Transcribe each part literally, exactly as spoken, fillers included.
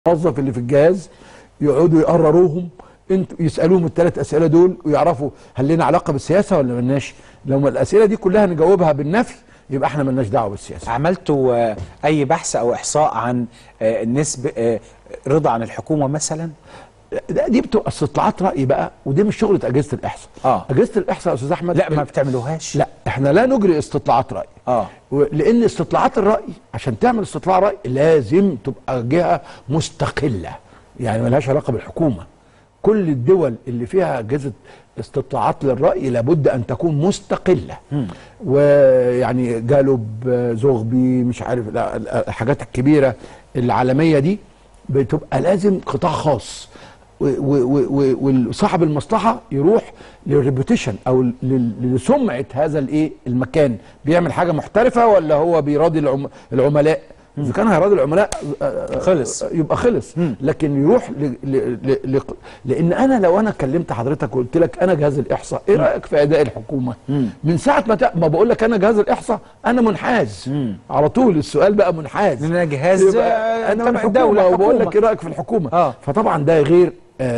الموظف اللي في الجهاز يقعدوا يقرروهم، انتوا يسالوهم الثلاث اسئله دول ويعرفوا هل لنا علاقه بالسياسه ولا مالناش. لو الاسئله دي كلها نجاوبها بالنفي يبقى احنا مالناش دعوه بالسياسه. عملتوا اي بحث او احصاء عن نسبه رضا عن الحكومه مثلا؟ دي بتبقى استطلاعات راي بقى، ودي مش شغله اجهزه الاحصاء. اه اجهزه الاحصاء يا استاذ احمد لا ما بتعملوهاش. لا احنا لا نجري استطلاعات راي. اه لان استطلاعات الراي عشان تعمل استطلاع راي لازم تبقى جهه مستقله، يعني ملهاش علاقه بالحكومه. كل الدول اللي فيها اجهزه استطلاعات للراي لابد ان تكون مستقله. م. ويعني جالوب، زوغبي، مش عارف الحاجات الكبيره العالميه دي بتبقى لازم قطاع خاص، وصاحب المصلحه يروح للريبوتيشن او لسمعه هذا الايه المكان، بيعمل حاجه محترفه ولا هو بيراضي العم العملاء. اذا كان هيراضي العملاء خلص يبقى خلص. مم. لكن يروح ل... ل... ل... ل... لان انا لو انا كلمت حضرتك وقلت لك انا جهاز الاحصاء، ايه رايك في اداء الحكومه؟ مم. من ساعه ما, ت... ما بقول لك انا جهاز الاحصاء انا منحاز. مم. على طول السؤال بقى منحاز، لان انا جهاز انا من الدوله وبقول لك ايه رايك في الحكومه. آه. فطبعا ده غير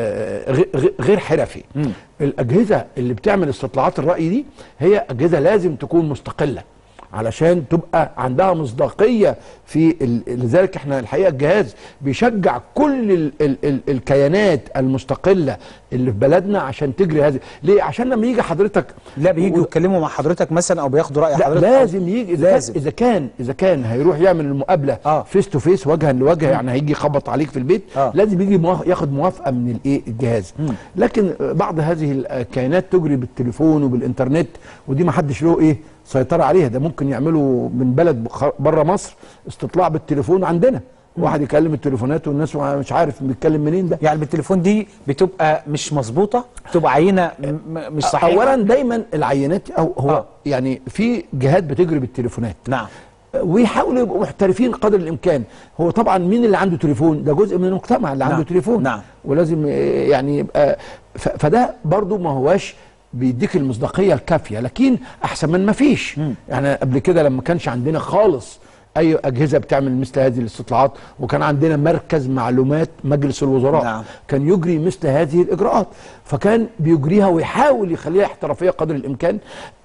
آه غير حرفي. مم. الاجهزه اللي بتعمل استطلاعات الراي دي هي اجهزه لازم تكون مستقله علشان تبقى عندها مصداقيه في لذلك احنا الحقيقه الجهاز بيشجع كل ال ال ال الكيانات المستقله اللي في بلدنا عشان تجري هذه. ليه؟ عشان لما يجي حضرتك لا بييجوا و... يتكلموا مع حضرتك مثلا او بياخدوا راي حضرتك. لازم يجي إذا لازم. اذا كان اذا كان هيروح يعمل المقابله آه. فيس تو فيس وجها لوجه، يعني هيجي يخبط عليك في البيت آه. لازم يجي موافق ياخد موافقه من الايه الجهاز. م. لكن بعض هذه الكيانات تجري بالتليفون وبالانترنت، ودي ما حدش له ايه سيطرة عليها. ده ممكن يعملوا من بلد بره مصر استطلاع بالتليفون عندنا. مم. واحد يكلم التليفونات والناس مش عارف بيتكلم منين ده. يعني بالتليفون دي بتبقى مش مظبوطه، بتبقى عينه مش صحيحه. اولا دايما العينات او هو آه. يعني في جهات بتجري بالتليفونات. نعم. ويحاولوا يبقوا محترفين قدر الامكان. هو طبعا مين اللي عنده تليفون؟ ده جزء من المجتمع اللي نعم. عنده تليفون. نعم. ولازم يعني يبقى فده برضو ما هواش بيديك المصداقيه الكافيه، لكن احسن من ما فيش. مم. يعني قبل كده لما كانش عندنا خالص اي اجهزه بتعمل مثل هذه الاستطلاعات، وكان عندنا مركز معلومات مجلس الوزراء. نعم. كان يجري مثل هذه الاجراءات، فكان بيجريها ويحاول يخليها احترافيه قدر الامكان،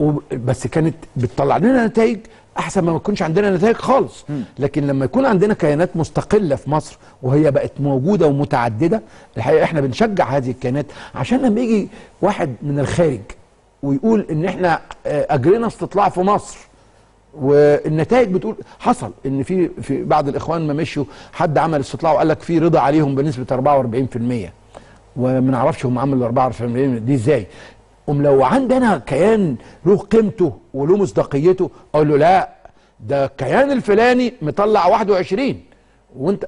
بس كانت بتطلع لنا نتائج احسن ما ما يكونش عندنا نتائج خالص. م. لكن لما يكون عندنا كيانات مستقله في مصر وهي بقت موجوده ومتعدده، الحقيقه احنا بنشجع هذه الكيانات، عشان لما يجي واحد من الخارج ويقول ان احنا اجرينا استطلاع في مصر والنتائج بتقول حصل ان في في بعض الاخوان ما مشوا حد عمل استطلاع وقال لك في رضا عليهم بنسبه أربعة وأربعين في المية، وما نعرفش هم عملوا أربعة وأربعين في المية دي ازاي. أم لو عندنا كيان له قيمته وله مصداقيته اقول له لا ده الكيان الفلاني مطلع واحد وعشرين، وانت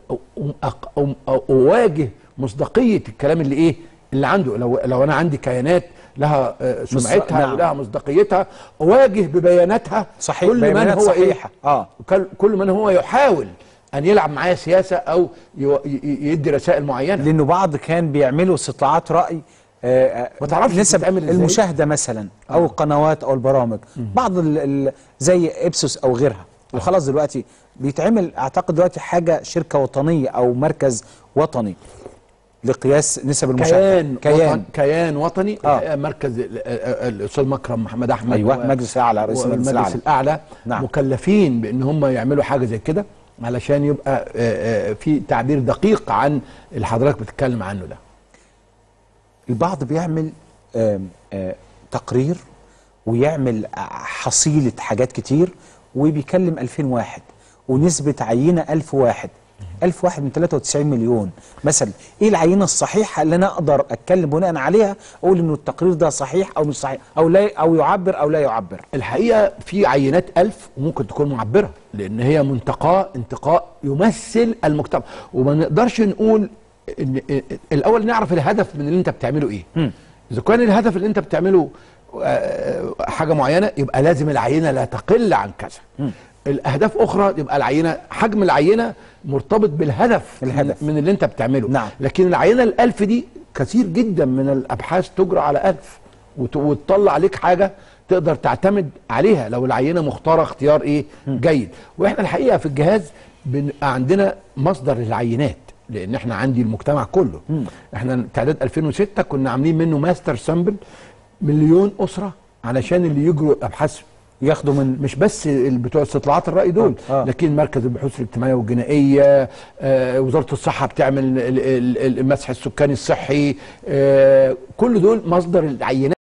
اواجه مصداقيه الكلام اللي ايه اللي عنده. لو لو انا عندي كيانات لها سمعتها نعم. ولها مصداقيتها، اواجه ببياناتها صحيح. كل من هو صحيحة. ايه اه كل من هو يحاول ان يلعب معايا سياسه او يدي رسائل معينه. لانه بعض كان بيعملوا استطلاعات راي آه ما تعرفش نسب المشاهده مثلا او آه. القنوات او البرامج. م. بعض ال ال زي ابسوس او غيرها، وخلاص دلوقتي بيتعمل اعتقد دلوقتي حاجه شركه وطنيه او مركز وطني لقياس نسب المشاهده. كيان كيان وطن كيان وطني. آه. مركز الاستاذ مكرم محمد احمد. ايوه مجلس الاعلى، رئيس المجلس الاعلى, الأعلى. نعم. مكلفين بان هم يعملوا حاجه زي كده علشان يبقى في تعبير دقيق عن اللي حضرتك بتتكلم عنه ده. البعض بيعمل آآ آآ تقرير ويعمل حصيلة حاجات كتير وبيكلم ألفين واحد ونسبة عينة ألف واحد ألف واحد من ثلاثة وتسعين مليون مثلا. ايه العينة الصحيحة اللي انا اقدر اتكلم بناء عليها اقول انه التقرير ده صحيح او مش صحيح او لا او يعبر او لا يعبر؟ الحقيقة في عينات ألف وممكن تكون معبرة، لان هي منتقاه انتقاء يمثل المجتمع، وما نقدرش نقول إن الاول نعرف الهدف من اللي انت بتعمله ايه. م. اذا كان الهدف اللي انت بتعمله حاجه معينه يبقى لازم العينه لا تقل عن كذا. م. الاهداف اخرى يبقى العينه حجم العينه مرتبط بالهدف الهدف. من اللي انت بتعمله. نعم. لكن العينه الألف دي كثير جدا من الابحاث تجرى على ألف وتطلع عليك حاجه تقدر تعتمد عليها لو العينه مختاره اختيار ايه م. جيد. واحنا الحقيقه في الجهاز بنبقى عندنا مصدر للعينات، لان احنا عندي المجتمع كله. م. احنا تعداد ألفين وستة كنا عاملين منه ماستر سامبل مليون اسره علشان اللي يجروا ابحاث ياخدوا من مش بس بتوع استطلاعات الرأي دول، آه. آه. لكن مركز البحوث الاجتماعيه والجنائيه، آه وزاره الصحه بتعمل المسح السكاني الصحي، آه كل دول مصدر العينات.